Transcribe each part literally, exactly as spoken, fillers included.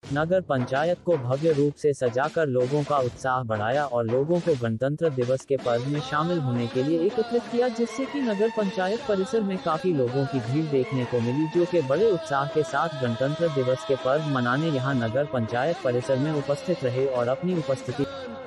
नगर पंचायत को भव्य रूप से सजाकर लोगों का उत्साह बढ़ाया और लोगों को गणतंत्र दिवस के पर्व में शामिल होने के लिए एकत्रित किया, जिससे कि नगर पंचायत परिसर में काफी लोगों की भीड़ देखने को मिली, जो कि बड़े उत्साह के साथ गणतंत्र दिवस के पर्व मनाने यहां नगर पंचायत परिसर में उपस्थित रहे और अपनी उपस्थिति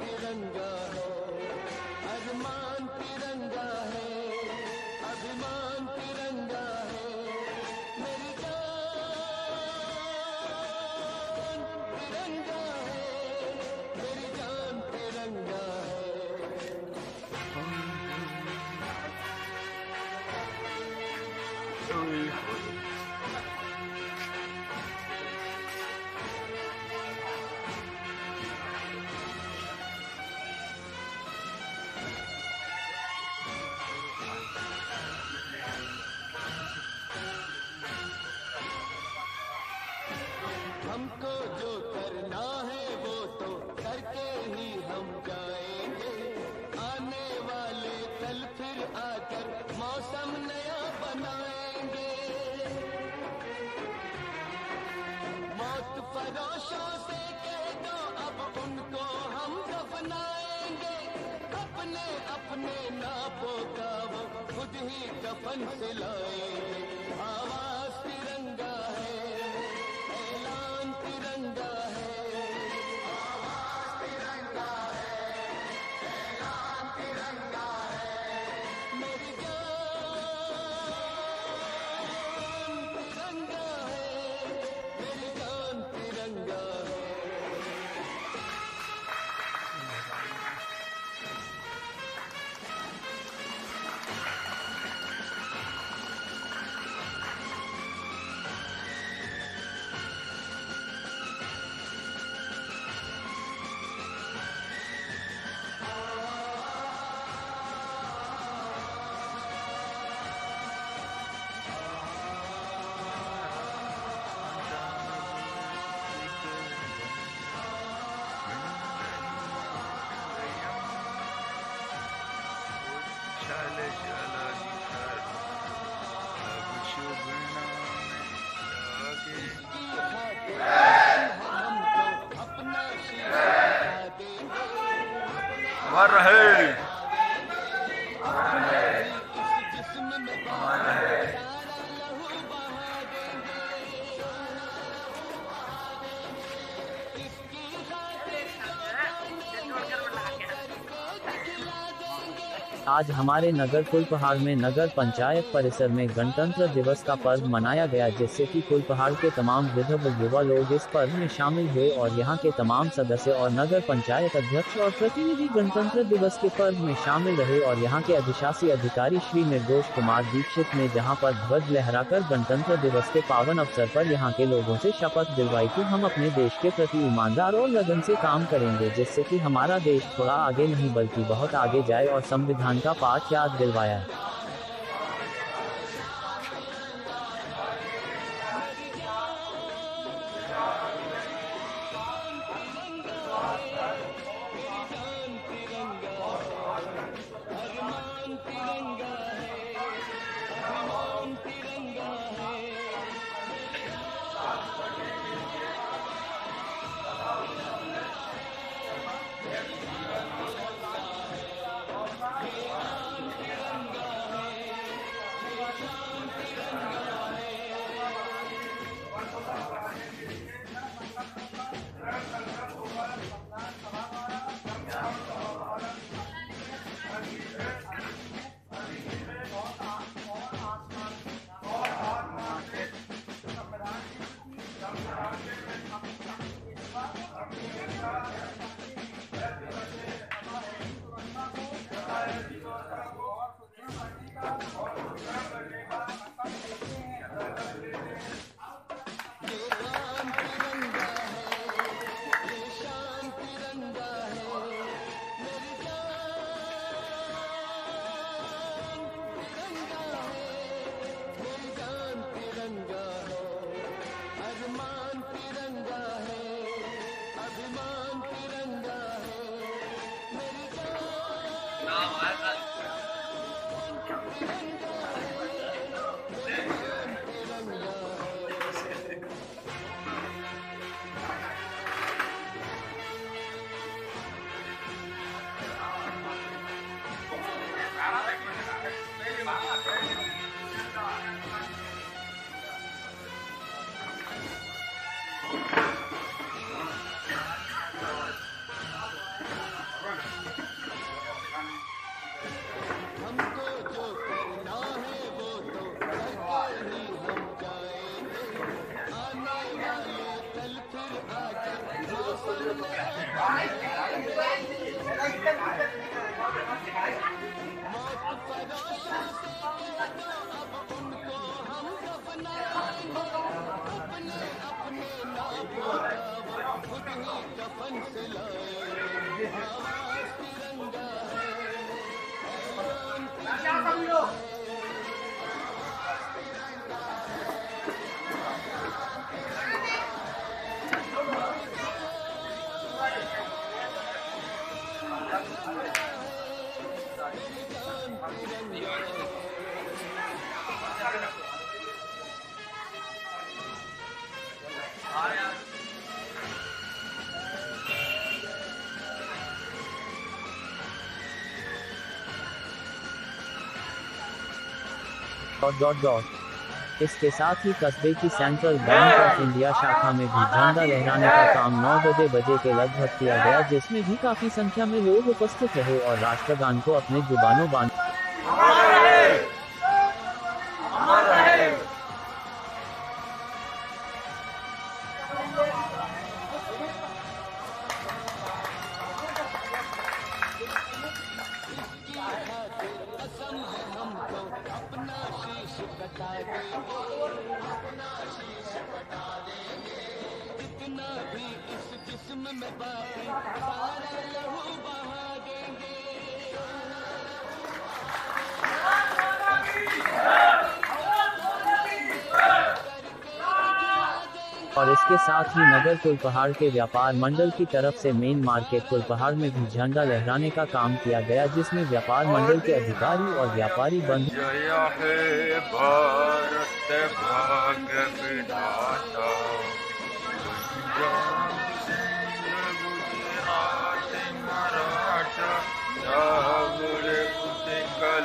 हमको जो करना है वो तो करके ही हम जाएंगे। आने वाले कल फिर आकर मौसम नया बनाएंगे। मौत फरोशों से कह दो अब उनको हम दफनाएंगे। अपने अपने नापों का वो खुद ही कफन से लाएंगे। आवाज तिरंगा है, ऐलान तिरंगा है, आवाज तिरंगा है, ऐलान तिरंगा है। मेरी जान तिरंगा है, मेरी जान तिरंगा है। चले चला निखर अब शुभ नाम लागे। अपना शीशा देंगे, अमर रहे, इस जिस्म में अमर रहे। सारा लहू बहा देंगे। इसकी खातिर दिखला देंगे। आज हमारे नगर कुलपहाड़ में नगर पंचायत परिसर में गणतंत्र दिवस का पर्व मनाया गया, जिससे कि कुलपहाड़ के तमाम वृद्ध व युवा लोग इस पर्व में शामिल हुए और यहां के तमाम सदस्य और नगर पंचायत अध्यक्ष और प्रतिनिधि गणतंत्र दिवस के पर्व में शामिल रहे और यहां के अधिशासी अधिकारी श्री निर्दोष कुमार दीक्षित ने जहां पर ध्वज लहराकर गणतंत्र दिवस के पावन अवसर पर यहां के लोगों से शपथ दिलवाई कि हम अपने देश के प्रति ईमानदार और लगन से काम करेंगे, जिससे कि हमारा देश थोड़ा आगे नहीं बल्कि बहुत आगे जाए, और संविधान का पाठ याद दिलवाया। अरमान तिरंगा है, अभिमान तिरंगा है। तिरंगा डॉट डॉट डॉट इसके साथ ही कस्बे की सेंट्रल बैंक ऑफ इंडिया शाखा में भी झंडा लहराने का काम नौ बजे बजे के लगभग किया गया, जिसमें भी काफी संख्या में लोग उपस्थित रहे और राष्ट्रगान को अपने जुबानों बांध जितना भी इस जिस्म में बाकी सारा लहू बहा देंगे। और इसके साथ ही नगर कुलपहाड़ के व्यापार मंडल की तरफ से मेन मार्केट कुलपहाड़ में भी झंडा लहराने का काम किया गया, जिसमें व्यापार मंडल के अधिकारी और व्यापारी बंधु जय हे भारत भाग्य विधाता, गुजरात मराठा सागर उत्कल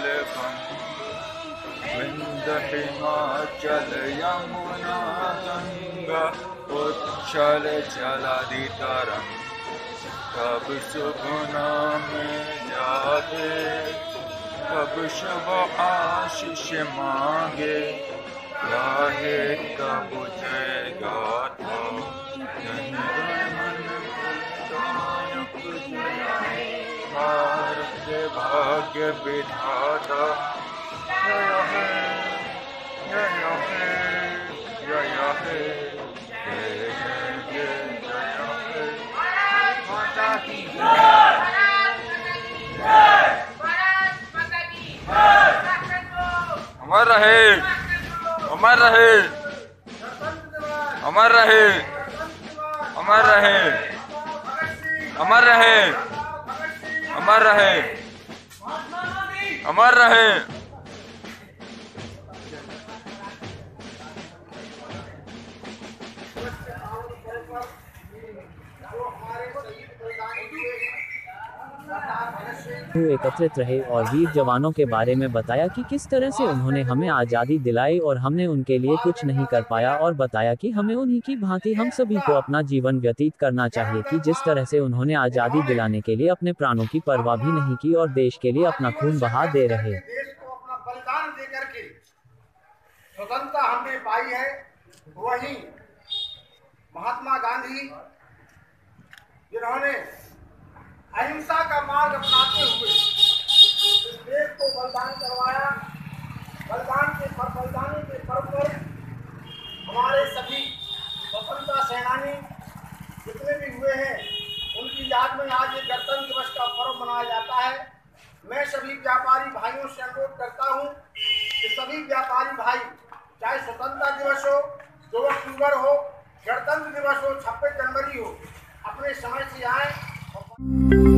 विंध्य हिमाचल यमुना गंगा उच्छल जलादि तरंग, कब शुभ नाम जागे कब शुभ आशीष मांगे, गाहे कब जय गाथा, जन गण मन गायक जय भारत भाग्य विधाता। जय हे जय हे जय हे जय जय जय हे माता की अमर रहे अमर रहे अमर रहे अमर रहे अमर रहे अमर रहे अमर रहे। एकत्रित रहे और वीर जवानों के बारे में बताया कि किस तरह से उन्होंने हमें आज़ादी दिलाई और हमने उनके लिए कुछ नहीं कर पाया, और बताया कि हमें उन्हीं की भांति हम सभी को अपना जीवन व्यतीत करना चाहिए कि जिस तरह से उन्होंने आज़ादी दिलाने के लिए अपने प्राणों की परवाह भी नहीं की और देश के लिए अपना खून बहा दे रहे। देश को अपना बलिदान देकर के स्वतंत्रता हमने पाई है, वही महात्मा गांधी जिन्होंने अहिंसा का मार्ग अपनाते हुए इस देश को बलिदान करवाया। बलिदान के बलिदानी के पर्व पर हमारे सभी स्वतंत्रता सेनानी जितने भी हुए हैं उनकी याद में आज ये गणतंत्र दिवस का पर्व मनाया जाता है। मैं सभी व्यापारी भाइयों से अनुरोध करता हूं कि सभी व्यापारी भाई, चाहे स्वतंत्रता दिवस हो, दो अक्टूबर हो, गणतंत्र दिवस हो, छब्बीस जनवरी हो, अपने समय से आए।